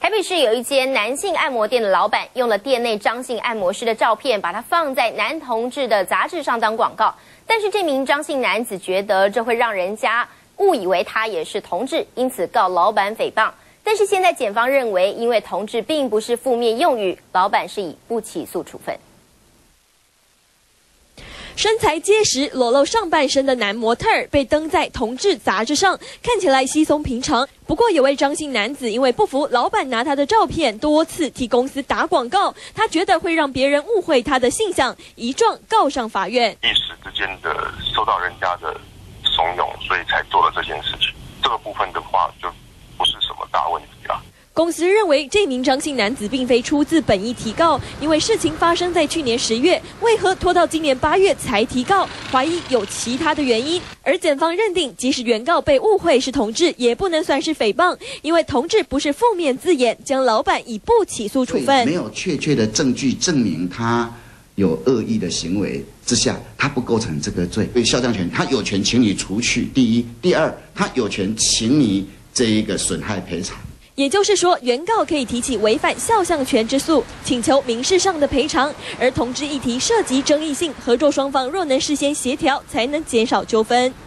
台北市有一间男性按摩店的老板用了店内张姓按摩师的照片，把它放在男同志的杂志上当广告。但是这名张姓男子觉得这会让人家误以为他也是同志，因此告老板诽谤。但是现在检方认为，因为同志并不是负面用语，老板是以不起诉处分。 身材结实、裸露上半身的男模特儿被登在同志杂志上，看起来稀松平常。不过，有位张姓男子因为不服老板拿他的照片多次替公司打广告，他觉得会让别人误会他的性向，一状告上法院。 一时之间的受到人家的怂恿，所以才做了这件事情。这个部分的话，就不是什么大问题啦。 公司认为这名张姓男子并非出自本意提告，因为事情发生在去年10月，为何拖到今年8月才提告？怀疑有其他的原因。而检方认定，即使原告被误会是同志，也不能算是诽谤，因为同志不是负面字眼，将老板以不起诉处分。 没有确切的证据证明他有恶意的行为之下，他不构成这个罪。对肖像权，他有权请你除去。第一，第二，他有权请你这一个损害赔偿。 也就是说，原告可以提起违反肖像权之诉，请求民事上的赔偿。而同志议题涉及争议性，合作双方若能事先协调，才能减少纠纷。